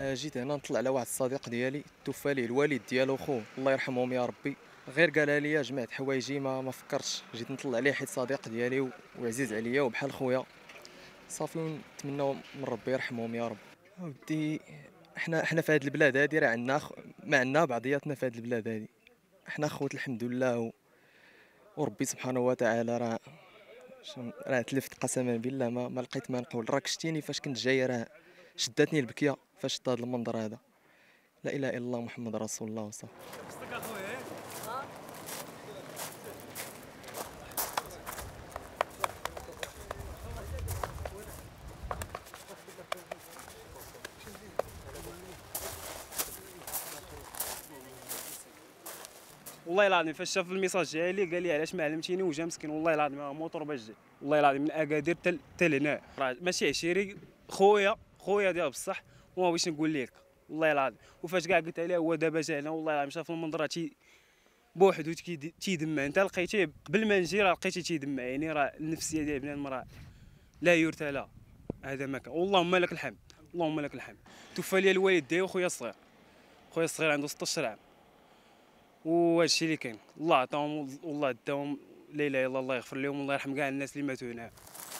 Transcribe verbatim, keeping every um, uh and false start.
آه، جيت هنا نطلع على واحد الصديق ديالي توفى ليه الوالد ديالو خوه الله يرحمهم يا ربي. غير قالها لي جمعت حوايجي ما ما فكرتش جيت نطلع عليه حيت صديق ديالي و- وعزيز عليا وبحال خويا. صافي ونتمنوا من ربي يرحمهم يا رب. ودي احنا احنا في هاد البلاد هادي راه عندنا خ... ما عندنا بعضياتنا في هاد البلاد هادي. احنا خوت الحمد لله و... وربي سبحانه وتعالى راه شن- راه تلفت قسما بالله ما, ما لقيت ما نقول. راك شتيني فاش كنت جاي راه شدتني البكيه فاش شفت هذا المنظر هذا. لا اله الا الله محمد رسول الله وصافي. والله العظيم فاش شاف الميساج ديالي قال لي علاش ما علمتيني وجا مسكين والله العظيم راه موطور باش جاي والله العظيم من اكادير حتى حتى لهنا راه ماشي عشيري خويا خويا ديال بصح وما بغيتش نقول لك والله العظيم. وفاش كاع قلت عليه هو دابا جا هنا والله العظيم شاف المنظر تي بوحدو تيدي- تيدمع. انت لقيتيه قبل ما نجي راه لقيتيه تيدمع يعني راه النفسيه ديال بنادم راه لا يرثى. هذا ما كان اللهم لك الحمد اللهم لك الحمد. توفى لي الوالد ديالي وخويا الصغير خويا الصغير عنده ستة عام وهذا الشيء اللي كاين. الله عطاهم والله داهم لا اله الا الله يغفر لهم والله يرحم كاع الناس اللي ماتوا هنا.